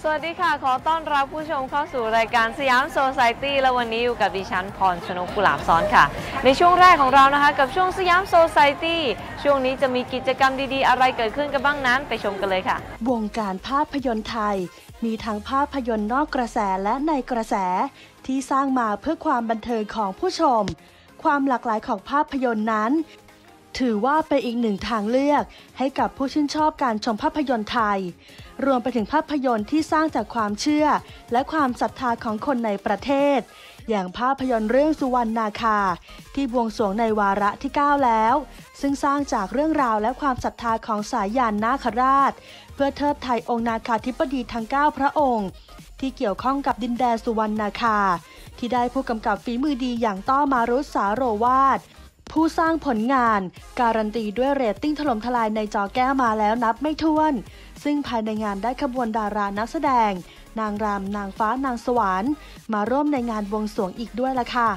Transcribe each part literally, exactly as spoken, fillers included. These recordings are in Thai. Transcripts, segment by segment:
สวัสดีค่ะขอต้อนรับผู้ชมเข้าสู่รายการสยามโซไซตี้และวันนี้อยู่กับดิฉันพรชนกกุหลาบซ้อนค่ะในช่วงแรกของเรานะคะกับช่วงสยามโซไซตี้ช่วงนี้จะมีกิจกรรมดีๆอะไรเกิดขึ้นกันบ้างนั้นไปชมกันเลยค่ะวงการภาพยนตร์ไทยมีทั้งภาพยนตร์นอกกระแสและในกระแสที่สร้างมาเพื่อความบันเทิงของผู้ชมความหลากหลายของภาพยนตร์นั้นถือว่าเป็นอีกหนึ่งทางเลือกให้กับผู้ชื่นชอบการชมภาพยนตร์ไทยรวมไปถึงภาพยนตร์ที่สร้างจากความเชื่อและความศรัทธาของคนในประเทศอย่างภาพยนตร์เรื่องสุวรรณนาคาที่บวงสรวงในวาระที่เก้าแล้วซึ่งสร้างจากเรื่องราวและความศรัทธาของสายยานนาคราชเพื่อเทิดไทยองค์นาคาธิบดีทั้งเก้าพระองค์ที่เกี่ยวข้องกับดินแดนสุวรรณนาคาที่ได้ผู้กำกับฝีมือดีอย่างต้อมารุสสาโรวาทผู้สร้างผลงานการันตีด้วยเรตติ้งถล่มทลายในจอแก้วมาแล้วนับไม่ถ้วนซึ่งภายในงานได้ขบวนดารานักแสดงนางรำนางฟ้านางสวรรค์มาร่วมในงานบวงสรวงอีกด้วยล่ะค่ะ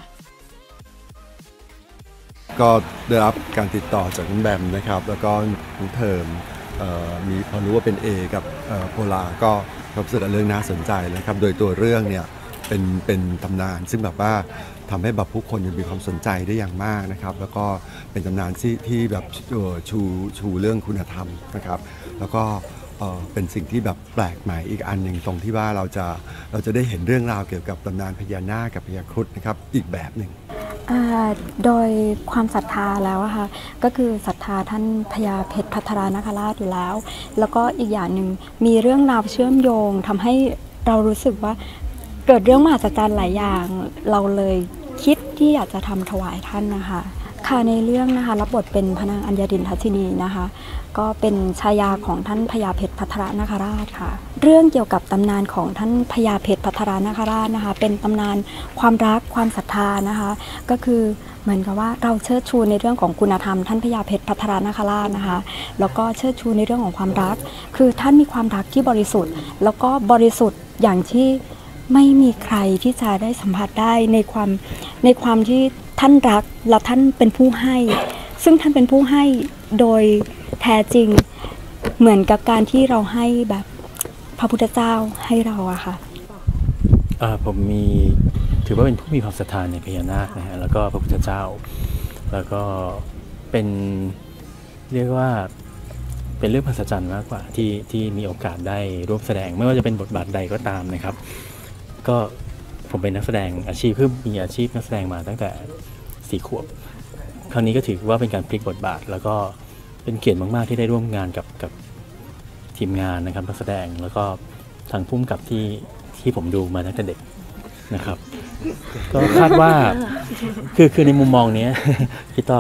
ก็ได้รับการติดต่อจากน้องแบมนะครับแล้วก็น้องเทอมมีพอรู้ว่าเป็น A กับโพลาก็รู้สึกเรื่องน่าสนใจนะครับโดยตัวเรื่องเนี่ยเป็นเป็นตำนานซึ่งแบบว่าทำให้แบบผู้คนมีความสนใจได้อย่างมากนะครับแล้วก็เป็นตำนานที่ที่แบบชูชูเรื่องคุณธรรมนะครับแล้วก็เป็นสิ่งที่แบบแปลกใหม่อีกอันหนึ่งตรงที่ว่าเราจะเราจะได้เห็นเรื่องราวเกี่ยวกับตำนานพญานาคกับพญาครุฑนะครับอีกแบบหนึ่งโดยความศรัทธาแล้วอะค่ะก็คือศรัทธาท่านพญาเพชรภัทรานาคราชอยู่แล้วแล้วก็อีกอย่างหนึ่งมีเรื่องราวเชื่อมโยงทำให้เรารู้สึกว่าเกิดเรื่องมหัศจรรย์หลายอย่างเราเลยคิดที่อยากจะทำถวายท่านนะคะค่ะในเรื่องนะคะรับบทเป็นพระนางอัญญดินทัชชินีนะคะก็เป็นชายาของท่านพญาเพชรภัทรานาคราชค่ะเรื่องเกี่ยวกับตำนานของท่านพญาเพชรภัทรานาคราชนะคะเป็นตำนานความรักความศรัทธานะคะก็คือเหมือนกับว่าเราเชิดชูในเรื่องของคุณธรรมท่านพญาเพชรภัทรานาคราชนะคะแล้วก็เชิดชูในเรื่องของความรักคือท่านมีความรักที่บริสุทธิ์แล้วก็บริสุทธิ์อย่างที่ไม่มีใครที่จะได้สัมผัสได้ในความในความที่ท่านรักและท่านเป็นผู้ให้ซึ่งท่านเป็นผู้ให้โดยแท้จริงเหมือนกับการที่เราให้แบบพระพุทธเจ้าให้เราอะค่ะผมมีถือว่าเป็นผู้มีความศรัทธาในพญานาคนะฮะแล้วก็พระพุทธเจ้าแล้วก็เป็นเรียกว่าเป็นเรื่องมหัศจรรย์มากกว่าที่ที่มีโอกาสได้ร่วมแสดงไม่ว่าจะเป็นบทบาทใดก็ตามนะครับก็ผมเป็นนักแสดงอาชีพคือมีอาชีพนักแสดงมาตั้งแต่สี่ขวบคราวนี้ก็ถือว่าเป็นการพลิกบทบาทแล้วก็เป็นเกียรติมากๆที่ได้ร่วมงานกับกับทีมงานนะครับนักแสดงแล้วก็ทางผู้กำกับที่ที่ผมดูมาตั้งแต่เด็กนะครับก็คาดว่าคือคือในมุมมองนี้พี่ต่อ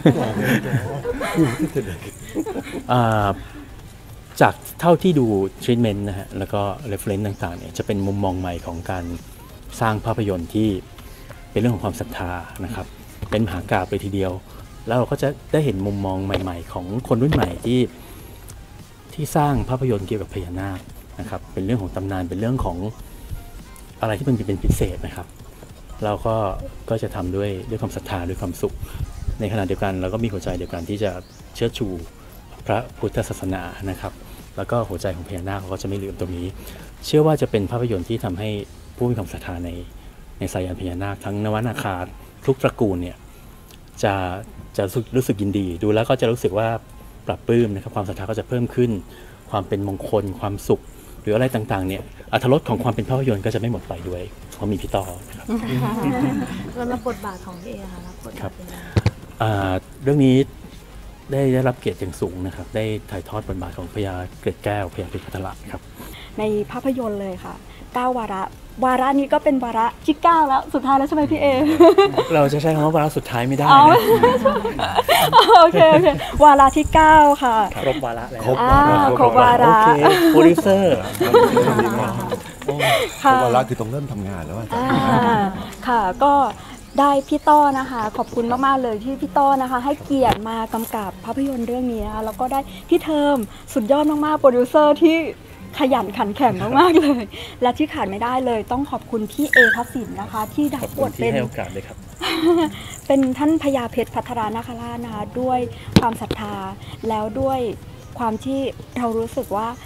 จากเท่าที่ดูทรีทเมนต์นะฮะแล้วก็เรฟเฟรนซ์ต่างๆเนี่ยจะเป็นมุมมองใหม่ของการสร้างภาพยนตร์ที่เป็นเรื่องของความศรัทธานะครับเป็นมหากาพย์เลยทีเดียวแล้วเราก็จะได้เห็นมุมมองใหม่ๆของคนรุ่นใหม่ที่ที่สร้างภาพยนตร์เกี่ยวกับพญานาคนะครับเป็นเรื่องของตำนานเป็นเรื่องของอะไรที่มันเป็นพิเศษนะครับเราก็ก็จะทำด้วยด้วยความศรัทธาด้วยความสุขในขณะเดียวกันเราก็มีหัวใจเดียวกันที่จะเชิดชูพระพุทธศาสนานะครับแล้วก็หัวใจของพญานาคเขาก็จะไม่ลืมตรงนี้เชื่อว่าจะเป็นภาพยนตร์ที่ทำให้ผู้มีความศรัทธาในในสายยานพญานาคทั้งนวนาคาทุกตระกูลเนี่ยจะจะรู้สึกยินดีดูแล้วก็จะรู้สึกว่าปรับปลื้มนะครับความศรัทธาก็จะเพิ่มขึ้นความเป็นมงคลความสุขหรืออะไรต่างๆเนี่ยอรรถรสของความเป็นภาพยนตร์ก็จะไม่หมดไปด้วยเพราะมีพี่ต่อครับแล้วรับบทบาทของพี่เอค่ะรับบทบาทเป็นเรื่องนี้ได้ได้รับเกียรติอย่างสูงนะครับได้ถ่ายทอดบทบาทของพญาเกล็ดแก้วพญาเพชรภัทราครับในภาพยนตร์เลยค่ะเก้าวาระวาระนี้ก็เป็นวาระที่เก้าแล้วสุดท้ายแล้วใช่ไหมพี่เอเราจะใช้คำว่าวาระสุดท้ายไม่ได้นะโอเคโอเควาระที่เก้าค่ะครบวาระแล้วครบวาระครบวาระโอเคโปรดิวเซอร์ครบวาระคือต้องเริ่มทำงานแล้วค่ะก็ได้พี่ต้อนะคะขอบคุณมากๆเลยที่พี่ต้อนะคะให้เกียรติมากำกับภาพยนตร์เรื่องนี้นะคะแล้วก็ได้พี่เทอมสุดยอดมากๆโปรดิวเซอร์ที่ขยันขันแข็งมากๆเลยและที่ขาดไม่ได้เลยต้องขอบคุณพี่เอทัศสินนะคะที่ได้บทเป็นให้โอกาสเลยครับเป็นท่านพญาเพชรภัทรานาคราชนะคะด้วยความศรัทธาแล้วด้วยความที่เรารู้สึกว่า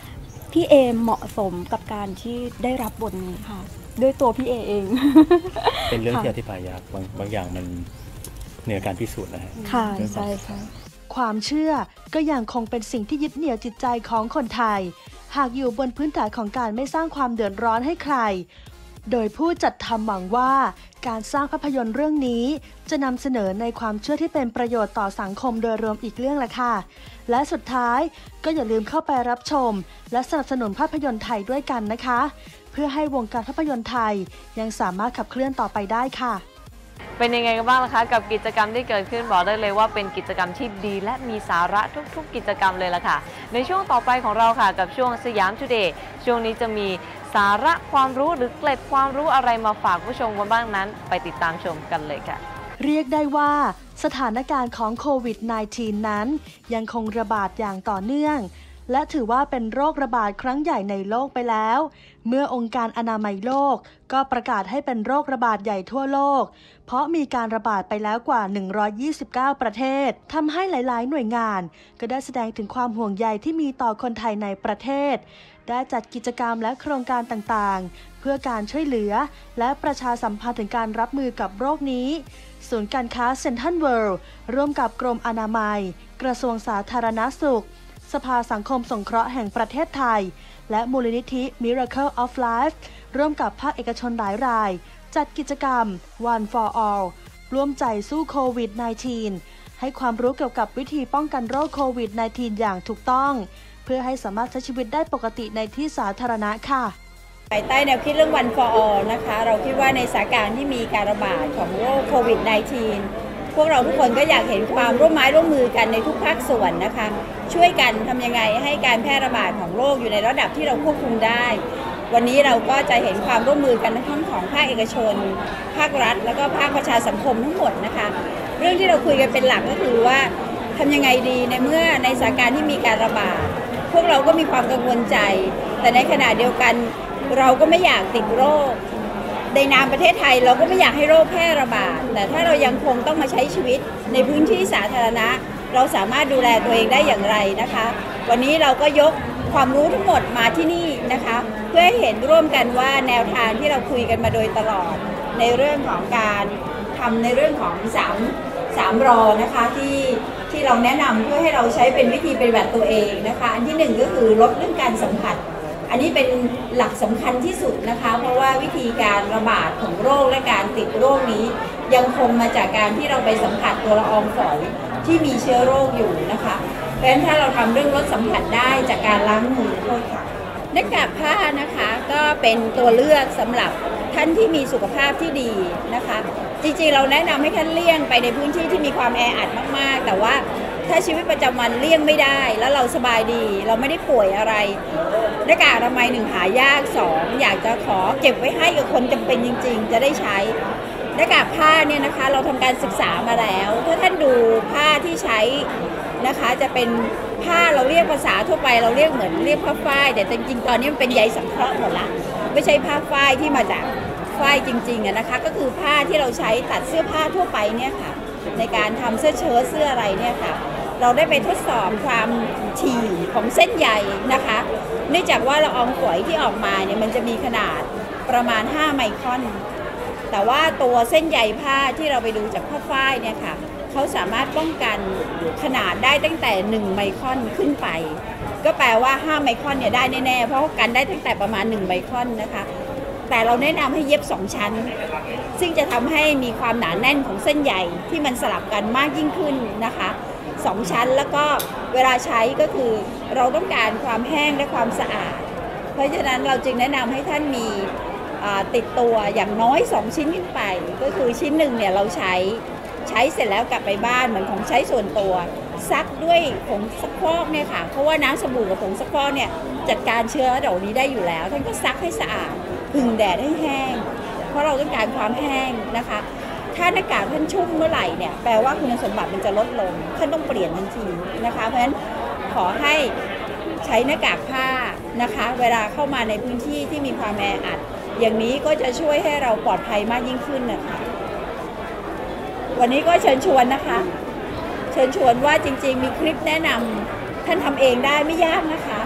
พี่เอเหมาะสมกับการที่ได้รับบทนี้ค่ะด้วยตัวพี่เอเองเป็นเรื่องที่อธิบายยากบางบางอย่างมันเหนือการพิสูจน์นะฮะค่ะใช่ค่ะความเชื่อก็ยังคงเป็นสิ่งที่ยึดเหนี่ยวจิตใจของคนไทยหากอยู่บนพื้นฐานของการไม่สร้างความเดือดร้อนให้ใครโดยผู้จัดทำหวังว่าการสร้างภาพยนตร์เรื่องนี้จะนำเสนอในความเชื่อที่เป็นประโยชน์ต่อสังคมโดยรวมอีกเรื่องละค่ะและสุดท้ายก็อย่าลืมเข้าไปรับชมและสนับสนุนภาพยนตร์ไทยด้วยกันนะคะเพื่อให้วงการภาพยนตร์ไทยยังสามารถขับเคลื่อนต่อไปได้ค่ะเป็นยังไงกันบ้างล่ะคะกับกิจกรรมที่เกิดขึ้นบอกได้เลยว่าเป็นกิจกรรมที่ดีและมีสาระทุกๆกิจกรรมเลยล่ะค่ะในช่วงต่อไปของเราค่ะกับช่วงสยามทูเดย์ช่วงนี้จะมีสาระความรู้หรือเกล็ดความรู้อะไรมาฝากผู้ชมกันบ้างนั้นไปติดตามชมกันเลยค่ะเรียกได้ว่าสถานการณ์ของโควิด สิบเก้า นั้นยังคงระบาดอย่างต่อเนื่องและถือว่าเป็นโรคระบาดครั้งใหญ่ในโลกไปแล้วเมื่อองค์การอนามัยโลกก็ประกาศให้เป็นโรคระบาดใหญ่ทั่วโลกเพราะมีการระบาดไปแล้วกว่าหนึ่งร้อยยี่สิบเก้าประเทศทำให้หลายๆหน่วยงานก็ได้แสดงถึงความห่วงใยที่มีต่อคนไทยในประเทศได้จัดกิจกรรมและโครงการต่างๆเพื่อการช่วยเหลือและประชาสัมพันธ์ถึงการรับมือกับโรคนี้ศูนย์การค้าเซ็นทรัลเวิลด์ร่วมกับกรมอนามัยกระทรวงสาธารณสุขสภาสังคมสงเคราะห์แห่งประเทศไทยและมูลนิธิ Miracle of Life ร่วมกับภาคเอกชนหลายรายจัดกิจกรรม One for All ร่วมใจสู้โควิด สิบเก้า ให้ความรู้เกี่ยวกับวิธีป้องกันโรคโควิด สิบเก้า อย่างถูกต้องเพื่อให้สามารถใช้ชีวิตได้ปกติในที่สาธารณะค่ะภายใต้แนวคิดเรื่อง One for All นะคะเราคิดว่าในสถานการณ์ที่มีการระบาดของโรคโควิด สิบเก้า พวกเราทุกคนก็อยากเห็นความร่วมไม้ร่วมมือกันในทุกภาคส่วนนะคะช่วยกันทำยังไงให้การแพร่ระบาดของโรคอยู่ในระดับที่เราควบคุมได้วันนี้เราก็จะเห็นความร่วมมือกันทั้งของภาคเอกชนภาครัฐแล้วก็ภาคประชาสังคมทั้งหมดนะคะเรื่องที่เราคุยกันเป็นหลักก็คือว่าทำยังไงดีในเมื่อในสถานการณ์ที่มีการระบาดพวกเราก็มีความกังวลใจแต่ในขณะเดียวกันเราก็ไม่อยากติดโรคในนามประเทศไทยเราก็ไม่อยากให้โรคแพร่ระบาดแต่ถ้าเรายังคงต้องมาใช้ชีวิตในพื้นที่สาธารณะเราสามารถดูแลตัวเองได้อย่างไรนะคะวันนี้เราก็ยกความรู้ทั้งหมดมาที่นี่นะคะเพื่อให้เห็นร่วมกันว่าแนวทางที่เราคุยกันมาโดยตลอดในเรื่องของการทำในเรื่องของสามสามรอนะคะที่ที่เราแนะนำเพื่อให้เราใช้เป็นวิธีปฏิบัติตัวเองนะคะอันที่หนึ่งก็คือลดเรื่องการสัมผัสอันนี้เป็นหลักสำคัญที่สุดนะคะเพราะว่าวิธีการระบาดของโรคและการติดโรคนี้ยังคงมาจากการที่เราไปสัมผัสตัวละอองฝอยที่มีเชื้อโรคอยู่นะคะเพราะฉะนั้นถ้าเราทำเรื่องลดสัมผัสได้จากการล้างมือโทษค่ะหน้ากากผ้านะคะก็เป็นตัวเลือกสำหรับท่านที่มีสุขภาพที่ดีนะคะจริงๆเราแนะนำให้ท่านเลี่ยงไปในพื้นที่ที่มีความแออัดมากๆแต่ว่าถ้าชีวิตประจำวันเลี่ยงไม่ได้แล้วเราสบายดีเราไม่ได้ป่วยอะไรหน้ากากอนามัยหนึ่งหายากสองอยากจะขอเก็บไว้ให้กับคนจำเป็นจริงๆจะได้ใช้หน้ากากผ้าเนี่ยนะคะเราทำการศึกษามาแล้วถ้าท่านดูผ้าที่ใช้นะคะจะเป็นผ้าเราเรียกภาษาทั่วไปเราเรียกเหมือนเรียกผ้าฝ้ายแต่จริงๆตอนนี้มันเป็นใยสังเคราะห์หมดละไม่ใช่ผ้าฝ้ายที่มาจากฝ้ายจริงๆอะนะคะก็คือผ้าที่เราใช้ตัดเสื้อผ้าทั่วไปเนี่ยค่ะในการทำเสื้อเชิ้ตเสื้ออะไรเนี่ยค่ะเราได้ไปทดสอบความถี่ของเส้นใยนะคะเนื่องจากว่าละอองฝอยที่ออกมาเนี่ยมันจะมีขนาดประมาณห้าไมครอนแต่ว่าตัวเส้นใยผ้าที่เราไปดูจากผ้าฝ้ายเนี่ยค่ะเขาสามารถป้องกันขนาดได้ตั้งแต่หนึ่งไมครอนขึ้นไปก็แปลว่าห้าไมครอนเนี่ยได้แน่ๆเพราะกันได้ตั้งแต่ประมาณหนึ่งไมครอนนะคะแต่เราแนะนำให้เย็บสองชั้นซึ่งจะทำให้มีความหนาแน่นของเส้นใยที่มันสลับกันมากยิ่งขึ้นนะคะสองชั้นแล้วก็เวลาใช้ก็คือเราต้องการความแห้งและความสะอาดเพราะฉะนั้นเราจึงแนะนำให้ท่านมีติดตัวอย่างน้อยสองชิ้นขึ้นไปก็คือชิ้นหนึ่งเนี่ยเราใช้ใช้เสร็จแล้วกลับไปบ้านเหมือนของใช้ส่วนตัวซักด้วยผงซักฟอกเนี่ยค่ะเพราะว่าน้ำสบู่กับผงซักฟอกเนี่ยจัดการเชื้อเหล่านี้ได้อยู่แล้วท่านก็ซักให้สะอาดพึ่งแดดให้แห้งเพราะเราต้องการความแห้งนะคะถ้าหน้ากากท่านชุ่มเมื่อไหร่เนี่ยแปลว่าคุณสมบัติมันจะลดลงท่านต้องเปลี่ยนทันทีนะคะเพราะฉะนั้นขอให้ใช้หน้ากากผ้านะคะเวลาเข้ามาในพื้นที่ที่มีความแออัดอย่างนี้ก็จะช่วยให้เราปลอดภัยมากยิ่งขึ้นนะคะวันนี้ก็เชิญชวนนะคะเชิญชวนว่าจริงๆมีคลิปแนะนำท่านทำเองได้ไม่ยากนะคะ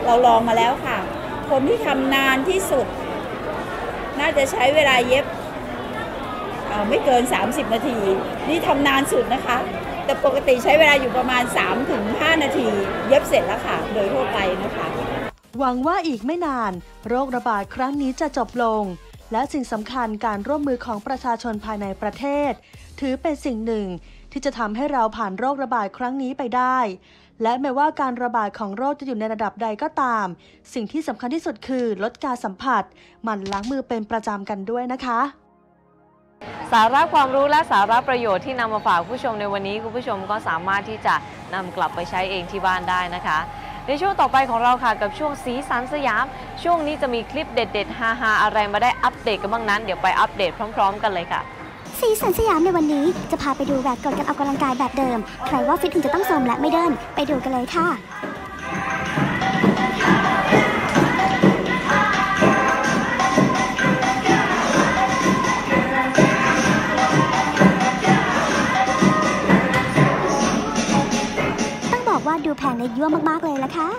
เราลองมาแล้วค่ะคนที่ทำนานที่สุดน่าจะใช้เวลาเย็บไม่เกินสามสิบนาทีนี่ทำนานสุดนะคะแต่ปกติใช้เวลาอยู่ประมาณ สามถึงห้า นาทีเย็บเสร็จแล้วค่ะโดยทั่วไปนะคะหวังว่าอีกไม่นานโรคระบาดครั้งนี้จะจบลงและสิ่งสำคัญการร่วมมือของประชาชนภายในประเทศถือเป็นสิ่งหนึ่งที่จะทำให้เราผ่านโรคระบาดครั้งนี้ไปได้และแม้ว่าการระบาดของโรคจะอยู่ในระดับใดก็ตามสิ่งที่สำคัญที่สุดคือลดการสัมผัสหมั่นล้างมือเป็นประจำกันด้วยนะคะสาระความรู้และสาระประโยชน์ที่นำมาฝากผู้ชมในวันนี้คุณผู้ชมก็สามารถที่จะนำกลับไปใช้เองที่บ้านได้นะคะในช่วงต่อไปของเราค่ะกับช่วงสีสันสยามช่วงนี้จะมีคลิปเด็ดๆฮาๆอะไรมาได้อัปเดตกันบ้างนั้นเดี๋ยวไปอัปเดตพร้อมๆกันเลยค่ะสีสันสยามในวันนี้จะพาไปดูแบบกฎการออกกำลังกายแบบเดิมใครว่าฟิตถึงจะต้องโทรมและไม่เดินไปดูกันเลยค่ะต้องบอกว่าดูแพงในยั่วมากๆเลยละค่ะ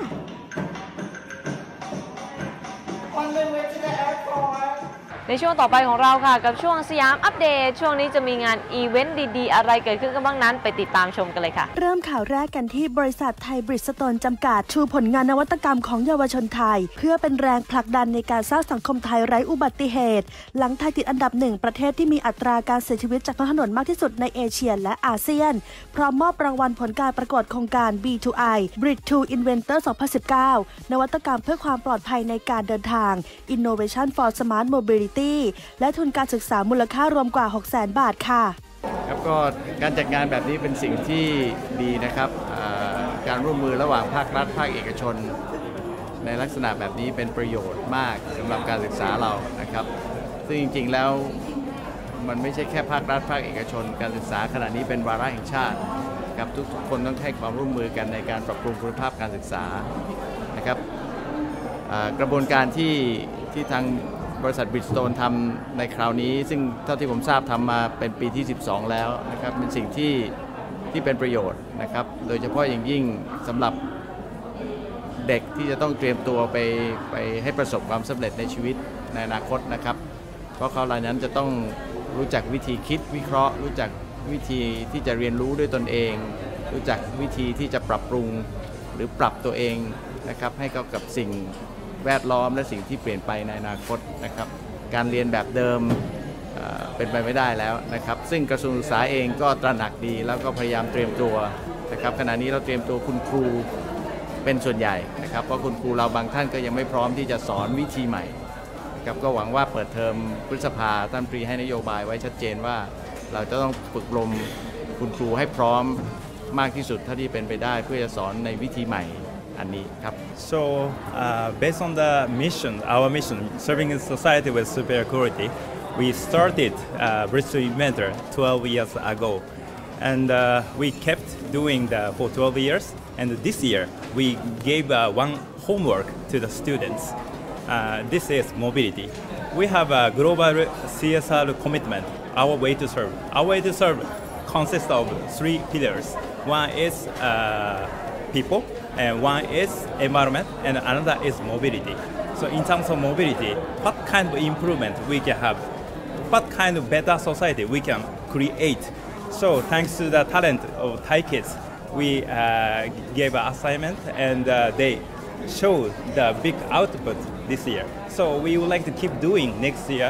ในช่วงต่อไปของเราค่ะกับช่วงสยามอัปเดตช่วงนี้จะมีงานอีเวนต์ดีๆอะไรเกิดขึ้นกันบ้างนั้นไปติดตามชมกันเลยค่ะเริ่มข่าวแรกกันที่บริษัทไทยบริดสโตนจำกัดชูผลงานนวัตกรรมของเยาวชนไทยเพื่อเป็นแรงผลักดันในการสร้างสังคมไทยไร้อุบัติเหตุหลังไทยติดอันดับหนึ่งประเทศที่มีอัตราการเสียชีวิตจากท้องถนนมากที่สุดในเอเชียและอาเซียนพร้อมมอบรางวัลผลการประกวดโครงการ บี ทู ไอ Bridge to Inventor สองพันสิบเก้านวัตกรรมเพื่อความปลอดภัยในการเดินทาง Innovation for Smart Mobility และทุนการศึกษามูลค่ารวมกว่า หกแสน บาทค่ะครับก็การจัดงานแบบนี้เป็นสิ่งที่ดีนะครับการร่วมมือระหว่างภาครัฐภาคเอกชนในลักษณะแบบนี้เป็นประโยชน์มากสำหรับการศึกษาเรานะครับซึ่งจริงๆแล้วมันไม่ใช่แค่ภาครัฐภาคเอกชนการศึกษาขณะนี้เป็นวาระแห่งชาติครับทุกๆคนต้องให้ความร่วมมือกันในการปรับปรุงคุณภาพการศึกษานะครับกระบวนการที่ที่ทางบริษัท Bridgestone ทำในคราวนี้ซึ่งเท่าที่ผมทราบทำมาเป็นปีที่สิบสองแล้วนะครับเป็นสิ่งที่ที่เป็นประโยชน์นะครับโดยเฉพาะอย่างยิ่งสำหรับเด็กที่จะต้องเตรียมตัวไปไปให้ประสบความสำเร็จในชีวิตในอนาคตนะครับเพราะเขาเหล่านั้นจะต้องรู้จักวิธีคิดวิเคราะห์รู้จักวิธีที่จะเรียนรู้ด้วยตนเองรู้จักวิธีที่จะปรับปรุงหรือปรับตัวเองนะครับให้เข้ากับสิ่งแวดล้อมและสิ่งที่เปลี่ยนไปในอนาคตนะครับการเรียนแบบเดิมเอ่อเป็นไปไม่ได้แล้วนะครับซึ่งกระทรวงศึกษาเองก็ตระหนักดีแล้วก็พยายามเตรียมตัวนะครับขณะนี้เราเตรียมตัวคุณครูเป็นส่วนใหญ่นะครับเพราะคุณครูเราบางท่านก็ยังไม่พร้อมที่จะสอนวิธีใหม่นะครับก็หวังว่าเปิดเทอมพฤษภาท่านปรีให้นโยบายไว้ชัดเจนว่าเราจะต้องฝึกอบรมคุณครูให้พร้อมมากที่สุดเท่าที่เป็นไปได้เพื่อจะสอนในวิธีใหม่อันนี้ครับ So uh, based on the mission, our mission, serving in society with superior quality, we started uh, Bridge to Inventor twelve years ago, and uh, we kept doing that for twelve years. And this year, we gave uh, one homework to the students. Uh, this is mobility. We have a global C S R commitment. Our way to serve. Our way to serve consists of three pillars. One is uh, people. And one is environment, and another is mobility. So in terms of mobility, what kind of improvement we can have, what kind of better society we can create. So thanks to the talent of Thai kids, we uh, gave an assignment, and uh, they showed the big output this year. So we would like to keep doing next year.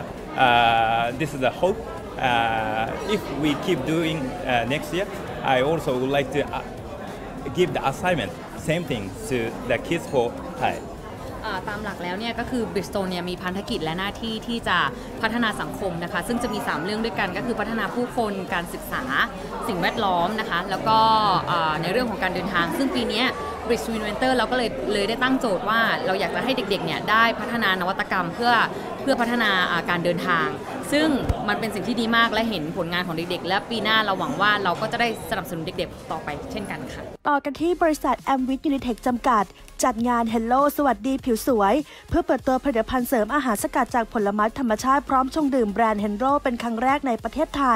Uh, this is the hope. Uh, if we keep doing uh, next year, I also would like to uh, give the assignment.Same thing to the kids for Thai ตามหลักแล้วเนี่ยก็คือ Bridgestone เนี่ยมีพันธกิจและหน้าที่ที่จะพัฒนาสังคมนะคะซึ่งจะมีสามเรื่องด้วยกันก็คือพัฒนาผู้คนการศึกษาสิ่งแวดล้อมนะคะแล้วก็ในเรื่องของการเดินทางซึ่งปีนี้ Bridge to Inventor เราก็เลยเลยได้ตั้งโจทย์ว่าเราอยากจะให้เด็กๆเนี่ยได้พัฒนานวัตกรรมเพื่อเพื่อพัฒนาการเดินทางซึ่งมันเป็นสิ่งที่ดีมากและเห็นผลงานของเด็กๆและปีหน้าเราหวังว่าเราก็จะได้สนับสนุนเด็กๆต่อไปเช่นกันค่ะต่อกันที่บริษัท Amwit Unitech จำกัดจัดงาน Hello สวัสดีผิวสวยเพื่อเปิดตัวผลิตภัณฑ์เสริมอาหารสกัดจากผลไม้ธรรมชาติพร้อมชงดื่มแบรนด์ Hello เป็นครั้งแรกในประเทศไทย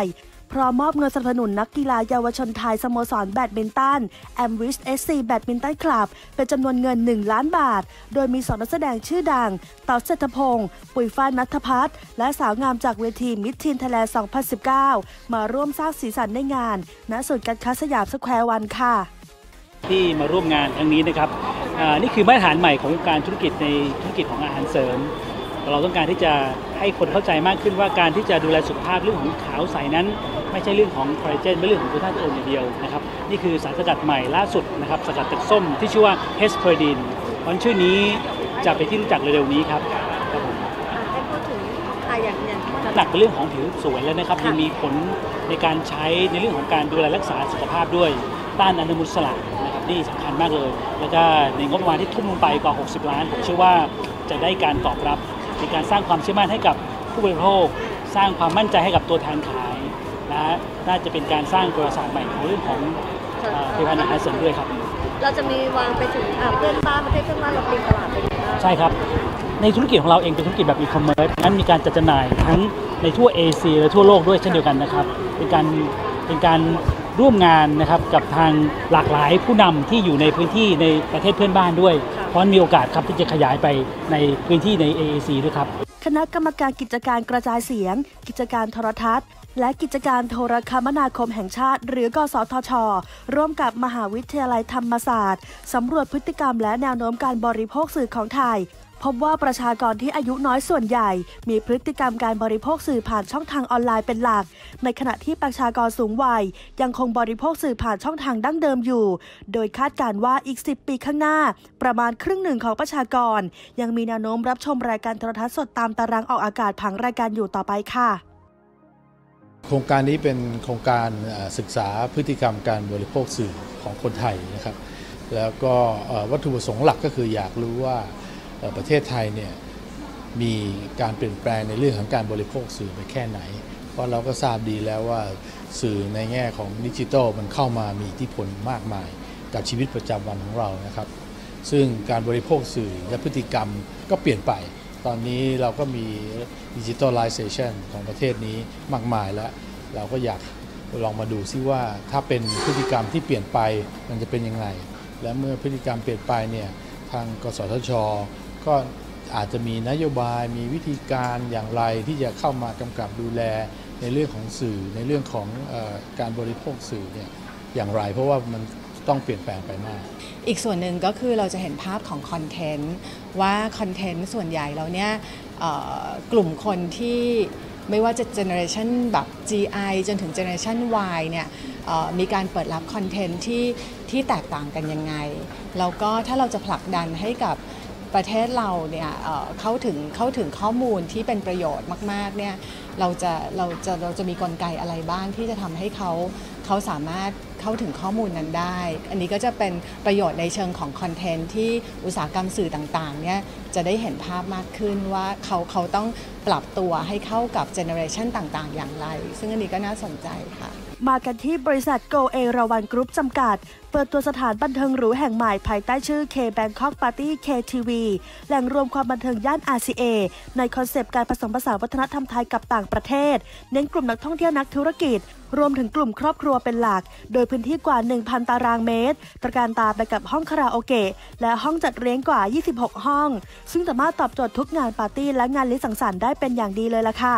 พร้อมมอบเงินสนับสนุนนักกีฬาเยาวชนไทยสโมสรแบดมินตัน แอมวิช เอส ซี แบดมินตันคลับเป็นจำนวนเงินหนึ่งล้านบาทโดยมีสองนักแสดงชื่อดังต่อเศรษฐพงศ์ปุ๋ยฝ้ายณัฐพัฒน์และสาวงามจากเวทีมิสทีนไทยแลนด์ สองพันสิบเก้า มาร่วมสร้างสีสันในงานณศูนย์การค้าสยามสแควร์วันค่ะที่มาร่วมงานครั้งนี้นะครับนี่คือมาตรฐานใหม่ของการธุรกิจในธุรกิจของอาหารเสริมเราต้องการที่จะให้คนเข้าใจมากขึ้นว่าการที่จะดูแลสุขภาพเรื่องของขาวใสนั้นไม่ใช่เรื่องของคอลลาเจนไม่เรื่องของตัวธาตุโออย่างเดียวนะครับนี่คือสารสกัดใหม่ล่าสุดนะครับสกัดจากส้มที่ชื่อว่าเฮสเพอร์ดินเพราะชื่อนี้จะเป็นที่รู้จักเร็วๆนี้ครับครับผมให้พูดถึงอย่างอย่างหนักเป็นเรื่องของผิวสวยแล้วนะครับยังมีผลในการใช้ในเรื่องของการดูแลรักษาสุขภาพด้วยต้านอนุมูลอิสระนะครับนี่สำคัญมากเลยแล้วก็ในงบประมาณที่ทุ่มลงไปกว่าหกสิบล้านผมเชื่อว่าจะได้การตอบรับในการสร้างความเชื่อมั่นให้กับผู้บริโภคสร้างความมั่นใจให้กับตัวแทนขายและน่าจะเป็นการสร้างประวัติศาสตร์ใหม่ของเรื่องของผลิตภัณฑ์อาหารเสริมด้วยครับเราจะมีวางไปถึงเพื่อนบ้านประเทศเพื่อนบ้านเราตีตลาดไปถึงบ้างใช่ครับในธุรกิจของเราเองเป็นธุรกิจแบบอีคอมเมิร์ซนั้นมีการจัดจำหน่ายทั้งในทั่วเอเชียและทั่วโลกด้วยเช่นเดียวกันนะครับเป็นการเป็นการร่วมงานนะครับกับทางหลากหลายผู้นำที่อยู่ในพื้นที่ในประเทศเพื่อนบ้านด้วยเพราะมีโอกาสครับที่จะขยายไปในพื้นที่ใน เอ เอ ซี ด้วยครับคณะกรรมการกิจการกระจายเสียงกิจการโทรทัศน์และกิจการโทรคมนาคมแห่งชาติหรือกสทช.ร่วมกับมหาวิทยาลัยธรรมศาสตร์สำรวจพฤติกรรมและแนวโน้มการบริโภคสื่อของไทยพบว่าประชากรที่อายุน้อยส่วนใหญ่มีพฤติกรรมการบริโภคสื่อผ่านช่องทางออนไลน์เป็นหลักในขณะที่ประชากรสูงวัยยังคงบริโภคสื่อผ่านช่องทางดั้งเดิมอยู่โดยคาดการณ์ว่าอีกสิบปีข้างหน้าประมาณครึ่งหนึ่งของประชากรยังมีแนวโน้มรับชมรายการโทรทัศน์สดตามตารางออกอากาศผังรายการอยู่ต่อไปค่ะโครงการนี้เป็นโครงการศึกษาพฤติกรรมการบริโภคสื่อของคนไทยนะครับแล้วก็วัตถุประสงค์หลักก็คืออยากรู้ว่าประเทศไทยเนี่ยมีการเปลี่ยนแปลงในเรื่องของการบริโภคสื่อไปแค่ไหนเพราะเราก็ทราบดีแล้วว่าสื่อในแง่ของดิจิทัลมันเข้ามามีอิทธิพลมากมายกับชีวิตประจำวันของเรานะครับซึ่งการบริโภคสื่อและพฤติกรรมก็เปลี่ยนไปตอนนี้เราก็มีดิจิทัลไลเซชันของประเทศนี้มากมายแล้วเราก็อยากลองมาดูซิว่าถ้าเป็นพฤติกรรมที่เปลี่ยนไปมันจะเป็นยังไงและเมื่อพฤติกรรมเปลี่ยนไปเนี่ยทางกสทช.ก็อาจจะมีนโยบายมีวิธีการอย่างไรที่จะเข้ามากำกับดูแลในเรื่องของสื่อในเรื่องของเอ่อการบริโภคสื่อเนี่ยอย่างไรเพราะว่ามันต้องเปลี่ยนแปลงไปมากอีกส่วนหนึ่งก็คือเราจะเห็นภาพของคอนเทนต์ว่าคอนเทนต์ส่วนใหญ่เราเนี่ยกลุ่มคนที่ไม่ว่าจะเจเนอเรชันแบบ จี ไอ จนถึงเจเนอเรชัน Y เนี่ยมีการเปิดรับคอนเทนต์ที่ที่แตกต่างกันยังไงแล้วก็ถ้าเราจะผลักดันให้กับประเทศเราเนี่ยเข้าถึงเข้าถึงข้อมูลที่เป็นประโยชน์มากๆเนี่ยเราจะเราจะเราจะมีกลไกอะไรบ้างที่จะทำให้เขาเขาสามารถเข้าถึงข้อมูลนั้นได้อันนี้ก็จะเป็นประโยชน์ในเชิงของคอนเทนต์ที่อุตสาหกรรมสื่อต่างๆเนี่ยจะได้เห็นภาพมากขึ้นว่าเขาเขาต้องปรับตัวให้เข้ากับเจเนอเรชันต่างๆอย่างไรซึ่งอันนี้ก็น่าสนใจค่ะมากันที่บริษัท Go เอราวัณกรุ๊ปจำกัดเปิดตัวสถานบันเทิงหรูแห่งใหม่ภายใต้ชื่อ K Bangkok Party เค ที วี แหล่งรวมความบันเทิงย่าน อาร์ ซี เอ ในคอนเซปต์การผสมผสานวัฒนธรรมไทยกับต่างประเทศเน้นกลุ่มนักท่องเที่ยวนักธุรกิจรวมถึงกลุ่มครอบครัวเป็นหลักโดยพื้นที่กว่า หนึ่งพัน ตารางเมตรตระการตาไปกับห้องคาราโอเกะและห้องจัดเลี้ยงกว่า ยี่สิบหก ห้องซึ่งสามารถตอบโจทย์ทุกงานปาร์ตี้และงานเลี้ยงสังสรรค์ได้เป็นอย่างดีเลยล่ะค่ะ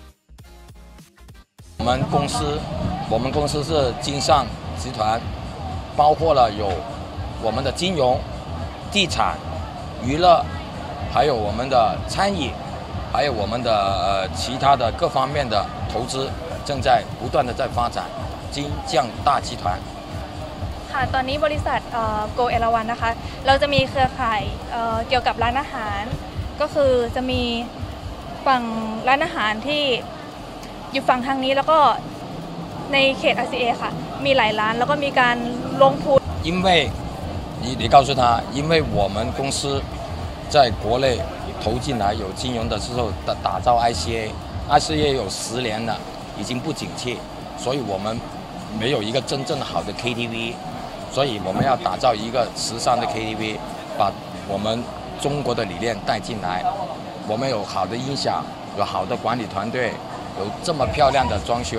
我们公司，我们公司是金上集团，包括了有我们的金融、地产、娱乐，还有我们的餐饮，还有我们的呃其他的各方面的投资，正在不断的在发展。金匠大集团。 ค่ะตอนนี้บริษัทโกเอราวัณนะคะเราจะมีเครือข่ายเกี่ยวกับร้านอาหารก็คือจะมีฝั่งร้านอาหารที่อยู่ฝั่งทางนี้แล้วก็ในเขต อาร์ ซี เอ ค่ะมีหลายร้านแล้วก็มีการลงทุน因为你你告诉他因为我们公司在国内投进来有金融的时候打造 I C A I C A 有十年了已经不景气所以我们没有一个真正好的 K T V所以我们要打造一个时尚的 K T V 把我们中国的理念带进来我们有好的音响有好的管理团队有这么漂亮的装修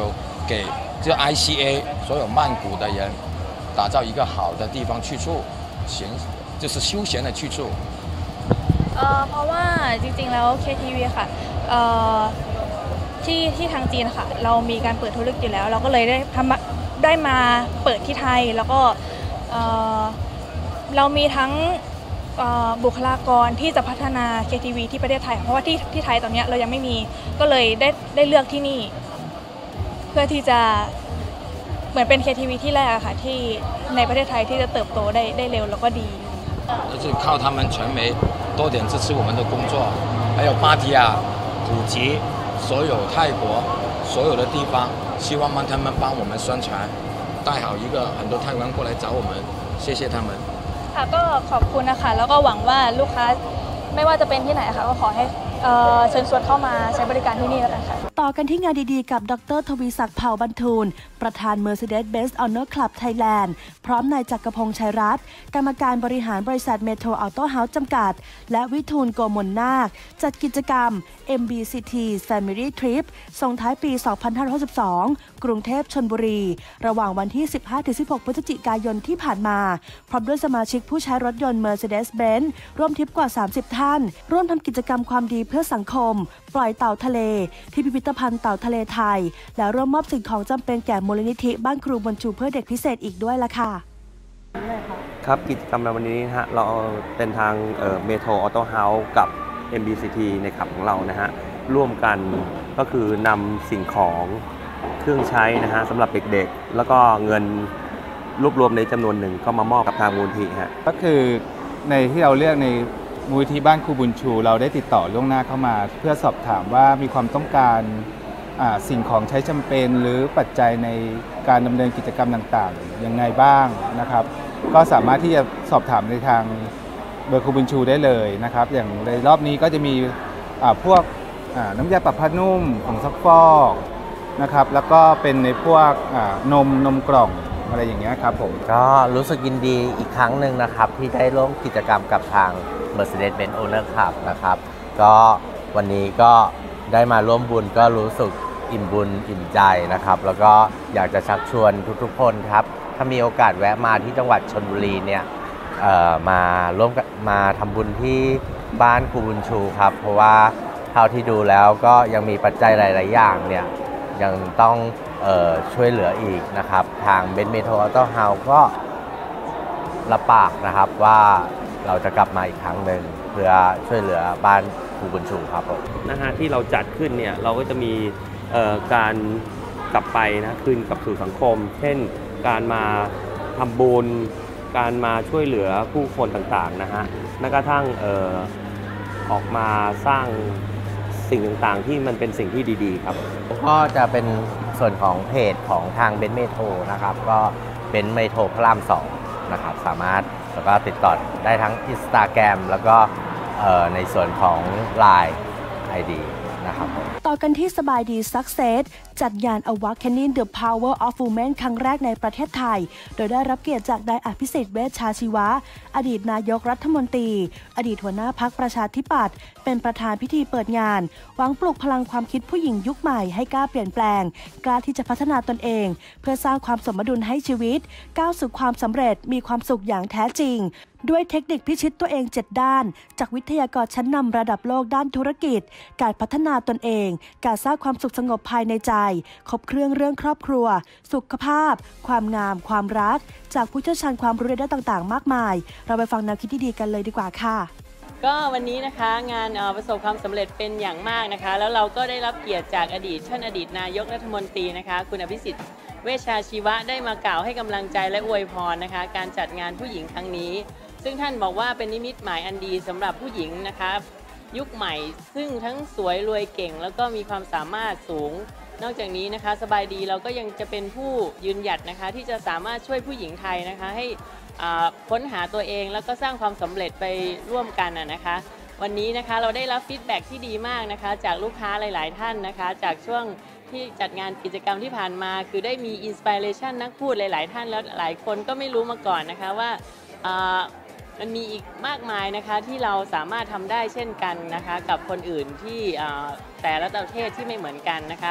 给就 I C A 所有曼谷的人打造一个好的地方去处，闲就是休闲的去处。 เอ่อเพราะว่าจริงๆแล้ว เค ที วี ค่ะเอ่อที่ที่ทางจีนค่ะเรามีการเปิดธุรกิจอยู่แล้วเราก็เลยได้ทำได้มาเปิดที่ไทยแล้วก็เอ่อเรามีทั้งบุคลากรที่จะพัฒนา เค ที วี ที่ประเทศไทยเพราะว่าที่ที่ไทยตอนนี้เรายังไม่มีก็เลยได้ได้เลือกที่นี่เพื่อที่จะเหมือนเป็น เค ที วี ที่แรกค่ะที่ในประเทศไทยที่จะเติบโตได้ได้เร็วแล้วก็ดี就是靠他们传媒多点支持我们的工作，还有芭提雅、普吉，所有泰国所有的地方，希望帮他们帮我们宣传，带好一个很多泰国人过来找我们，谢谢他们。 ค่ะก็ขอบคุณนะคะแล้วก็หวังว่าลูกค้าไม่ว่าจะเป็นที่ไหนค่ะก็ขอให้เชิญชวนเข้ามาใช้บริการที่นี่แล้วกันค่ะต่อกันที่งานดีๆกับดร.ทวีศักดิ์เผ่าบรรทูลประธาน Mercedes-Benz Honor Club Thailand พร้อมนายจักรพงษ์ชัยรัตน์กรรมการบริหารบริษัท Metro Auto House จำกัดและวิทูลโกมลนาคจัดกิจกรรม เอ็ม บี ซี ที Family Trip ส่งท้ายปี สองพันห้าร้อยหกสิบสอง กรุงเทพชลบุรีระหว่างวันที่ สิบห้าถึงสิบหก พฤศจิกายนที่ผ่านมาพร้อมด้วยสมาชิกผู้ใช้รถยนต์ Mercedes-Benz ร่วมทริปกว่า สามสิบ ท่านร่วมทำกิจกรรมความดีเพื่อสังคมปล่อยเต่าทะเลที่พิพิธภัณฑ์เต่าทะเลไทยและร่วมมอบสิ่งของจำเป็นแก่มูลนิธิบ้านครูบุญชูเพื่อเด็กพิเศษอีกด้วยล่ะค่ะครับกิจกรรมในวันนี้นะฮะเราเป็นทางเมโทรออโต้เฮาส์กับ เอ็ม บี ซี ที ในขับของเรานะฮะร่วมกันก็คือนำสิ่งของเครื่องใช้นะฮะสำหรับเด็กๆแล้วก็เงินรวบรวมในจำนวนหนึ่งก็มามอบกับทางมูลนิธิฮะก็คือในที่เราเลือกในมูลนิธิบ้านครูบุญชูเราได้ติดต่อล่วงหน้าเข้ามาเพื่อสอบถามว่ามีความต้องการสิ่งของใช้จำเป็นหรือปัจจัยในการดำเนินกิจกรรมต่างๆยังไงบ้างนะครับก็สามารถที่จะสอบถามในทางเบอร์ครูบุญชูได้เลยนะครับอย่างในรอบนี้ก็จะมีพวกน้ำยาปรับผ้านุ่มของซักฟอกนะครับแล้วก็เป็นในพวกนมนมกล่องอะไรอย่างเงี้ยครับผมก็รู้สึกยินดีอีกครั้งหนึ่งนะครับที่ได้ร่วมกิจกรรมกับทาง Mercedes-Benz Honor Club นะครับก็วันนี้ก็ได้มาร่วมบุญก็รู้สึกอิ่มบุญอิ่มใจนะครับแล้วก็อยากจะชักชวนทุกๆคนครับถ้ามีโอกาสแวะมาที่จังหวัดชลบุรีเนี่ยมาร่วมมาทำบุญที่บ้านครูบุญชูครับเพราะว่าเท่าที่ดูแล้วก็ยังมีปัจจัยหลายๆอย่างเนี่ยยังต้องเอ่อช่วยเหลืออีกนะครับทางเบนซ์เมโทรออโต้เฮาส์ก็รับปากนะครับว่าเราจะกลับมาอีกครั้งหนึ่งเพื่อช่วยเหลือบ้านครูบุญชูครับผมนะฮะที่เราจัดขึ้นเนี่ยเราก็จะมีการกลับไปนะคืนกับสู่สังคมเช่นการมาทำบุญการมาช่วยเหลือผู้คนต่างๆนะฮะแม้กระทั่งเอ่อออกมาสร้างสิ่งต่างๆที่มันเป็นสิ่งที่ดีๆครับก็จะเป็นส่วนของเพจของทางเบนซ์เมโทรนะครับก็เป็นเมโทรพระรามสองนะครับสามารถแล้วก็ติดต่อได้ทั้ง Instagram แล้วก็ในส่วนของ ไลน์ ไอ ดี นะครับต่อกันที่สบายดี Success จัดงาน Awakening the Power of Women ครั้งแรกในประเทศไทยโดยได้รับเกียรติจากนายอภิสิทธิ์เวชชาชีวะอดีตนายกรัฐมนตรีอดีตหัวหน้าพรรคประชาธิปัตย์เป็นประธานพิธีเปิดงานหวังปลุกพลังความคิดผู้หญิงยุคใหม่ให้กล้าเปลี่ยนแปลงกล้าที่จะพัฒนาตนเองเพื่อสร้างความสมดุลให้ชีวิตก้าวสู่ความสำเร็จมีความสุขอย่างแท้จริงด้วยเทคนิคพิชิตตัวเองเจ็ดด้านจากวิทยากรชั้นนำระดับโลกด้านธุรกิจการพัฒนาตนเองการสร้างความสุขสงบภายในใจครบเครื่องเรื่องครอบครัวสุขภาพความงามความรักจากผู้เชี่ยวชาญความรู้ในด้านต่างๆมากมายเราไปฟังแนวคิดดีๆกันเลยดีกว่าค่ะก็วันนี้นะคะงานประสบความสำเร็จเป็นอย่างมากนะคะแล้วเราก็ได้รับเกียรติจากอดีตท่านอดีตนายกรัฐมนตรีนะคะคุณอภิสิทธิ์เวชชาชีวะได้มากล่าวให้กำลังใจและอวยพรนะคะการจัดงานผู้หญิงครั้งนี้ซึ่งท่านบอกว่าเป็นนิมิตหมายอันดีสำหรับผู้หญิงนะคะยุคใหม่ซึ่งทั้งสวยรวยเก่งแล้วก็มีความสามารถสูงนอกจากนี้นะคะสบายดีเราก็ยังจะเป็นผู้ยืนหยัดนะคะที่จะสามารถช่วยผู้หญิงไทยนะคะให้ค้นหาตัวเองแล้วก็สร้างความสำเร็จไปร่วมกันนะคะวันนี้นะคะเราได้รับฟีดแบ็กที่ดีมากนะคะจากลูกค้าหลายๆท่านนะคะจากช่วงที่จัดงานกิจกรรมที่ผ่านมาคือได้มีอินสปิเรชันนักพูดหลายๆท่านแล้วหลายคนก็ไม่รู้มาก่อนนะคะว่ามันมีอีกมากมายนะคะที่เราสามารถทำได้เช่นกันนะคะกับคนอื่นที่แต่ละประเทศที่ไม่เหมือนกันนะคะก็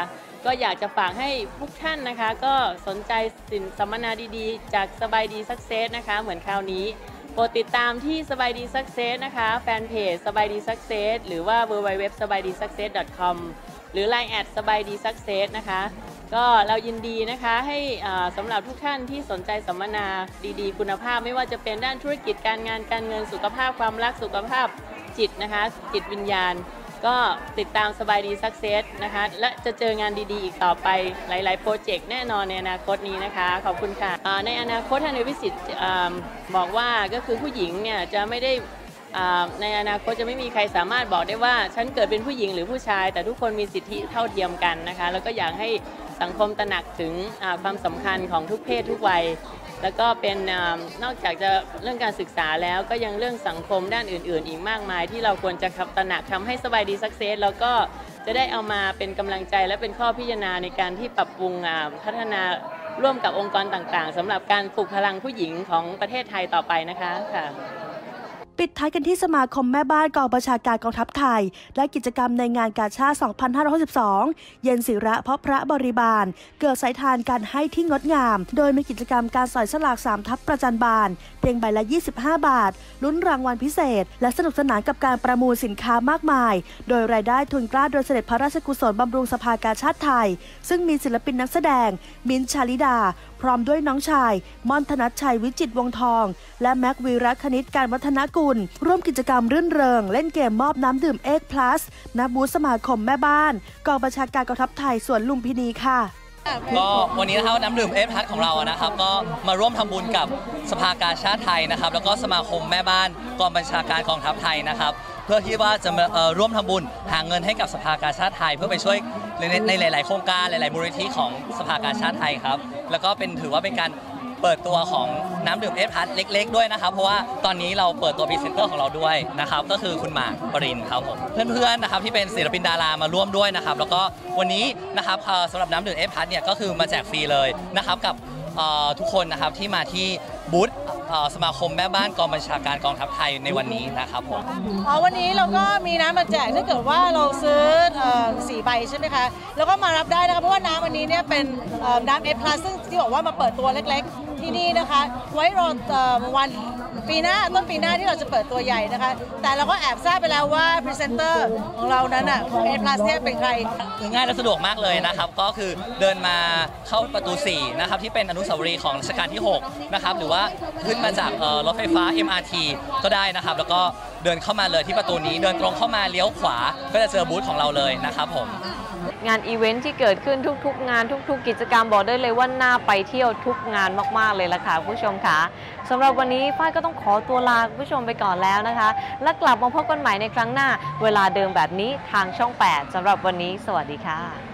ก็อยากจะฝากให้ทุกท่านนะคะก็สนใจสินสัมมนาดีๆจากสบายดีซักเซสนะคะเหมือนคราวนี้โปรดติดตามที่สบายดีซักเซสนะคะแฟนเพจสบายดีซักเซสหรือว่า ดับเบิลยู ดับเบิลยู ดับเบิลยู ดอท สบายดีซักเซส ดอท คอม หรือ ไลน์ แอท สบายดีซักเซสนะคะก็เรายินดีนะคะให้สำหรับทุกท่านที่สนใจสัมมนาดีๆคุณภาพไม่ว่าจะเป็นด้านธุรกิจการงานการเงินสุขภาพความรักสุขภาพจิตนะคะจิตวิญญาณก็ติดตามสบายดีซักเซสนะคะและจะเจองานดีๆอีกต่อไปหลายๆโปรเจกต์แน่นอนในอนาคตนี้นะคะขอบคุณค่ะในอนาคตท่านนายวิสิทธิ์บอกว่าก็คือผู้หญิงเนี่ยจะไม่ได้ในอนาคตจะไม่มีใครสามารถบอกได้ว่าฉันเกิดเป็นผู้หญิงหรือผู้ชายแต่ทุกคนมีสิทธิเท่าเทียมกันนะคะแล้วก็อยากให้สังคมตระหนักถึงความสำคัญของทุกเพศทุกวัยแล้วก็เป็นนอกจากจะเรื่องการศึกษาแล้วก็ยังเรื่องสังคมด้านอื่นๆอีกมากมายที่เราควรจะตระหนักทำให้สบายดีซักเซสแล้วก็จะได้เอามาเป็นกำลังใจและเป็นข้อพิจารณาในการที่ปรับปรุงพัฒนาร่วมกับองค์กรต่างๆสำหรับการปลุกพลังผู้หญิงของประเทศไทยต่อไปนะคะค่ะปิดท้ายกันที่สมาคมแม่บ้านกองบัญชาการกองทัพไทยและกิจกรรมในงานกาชาด สองพันห้าร้อยหกสิบสอง เย็นศิระเพราะพระบริบาลเกิดสายทานการให้ที่งดงามโดยมีกิจกรรมการสอยสลากสามทับประจันบานเพียงใบละยี่สิบห้าบาทลุ้นรางวัลพิเศษและสนุกสนานกับการประมูลสินค้ามากมายโดยรายได้ทุนกล้าโดยเสด็จพระราชกุศลบำรุงสภากาชาดไทยซึ่งมีศิลปินนักแสดงมิ้นท์ชาลิดาพร้อมด้วยน้องชายม่อนธนัชชัยวิจิตรวงทองและแม็กวีรคณิตการวัฒนกุลร่วมกิจกรรมรื่นเริงเล่นเกมมอบน้ำดื่มเอ็กพลัสณบูธสมาคมแม่บ้านกองบัญชาการกองทัพไทยสวนลุมพินีค่ะก็วันนี้นะครับน้ำดื่มเอฟพัทของเรานะครับก็มาร่วมทำบุญกับสภากาชาดไทยนะครับแล้วก็สมาคมแม่บ้านกองบัญชาการกองทัพไทยนะครับเพื่อที่ว่าจะมาร่วมทำบุญหาเงินให้กับสภากาชาดไทยเพื่อไปช่วยในหลายๆโครงการหลายๆมูลนิธิของสภากาชาดไทยครับแล้วก็เป็นถือว่าเป็นการเปิดตัวของน้ำดื่มเอฟพัทเล็กๆด้วยนะครับเพราะว่าตอนนี้เราเปิดตัวพรีเซนเตอร์ของเราด้วยนะครับก็คือคุณหมากปรินครับผมเพื่อนๆนะครับที่เป็นศิลปินดารามาร่วมด้วยนะครับแล้วก็วันนี้นะครับสำหรับน้ำดื่มเอฟพัทเนี่ยก็คือมาแจกฟรีเลยนะครับกับทุกคนนะครับที่มาที่บูธสมาคมแม่บ้านกองบัญชาการกองทัพไทยในวันนี้นะครับผมอ๋อวันนี้เราก็มีน้ำมาแจกถ้าเกิดว่าเราซื้อสี่ใบใช่ไหมคะแล้วก็มารับได้นะคะเพราะว่าน้ำวันนี้เนี่ยเป็นน้ำเอฟพลัสซึ่งที่บอกว่ามาเปิดตัวเล็กๆที่นี่นะคะไว้รอวันปีหน้าต้นปีหน้าที่เราจะเปิดตัวใหญ่นะคะแต่เราก็แอบทราบไปแล้วว่าพรีเซนเตอร์ของเรานั้นอ่ะของเอฟพลัสเนี่ยเป็นใครง่ายและสะดวกมากเลยนะครับก็คือเดินมาเข้าประตูสี่นะครับที่เป็นอนุสาวรีย์ของรัชกาลที่หกนะครับหรือว่าขึ้นมาจากรถไฟฟ้า เอ็ม อาร์ ที ก็ได้นะครับแล้วก็เดินเข้ามาเลยที่ประตูนี้เดินตรงเข้ามาเลี้ยวขวาก็จะเจอบูธของเราเลยนะครับผมงานอีเวนท์ที่เกิดขึ้นทุกๆงานทุกๆกิจกรรมบอกได้เลยว่าน่าไปเที่ยวทุกงานมากๆเลยล่ะค่ะผู้ชมค่ะสำหรับวันนี้ฝ้ายก็ต้องขอตัวลาผู้ชมไปก่อนแล้วนะคะและกลับมาพบกันใหม่ในครั้งหน้าเวลาเดิมแบบนี้ทางช่องแปดสำหรับวันนี้สวัสดีค่ะ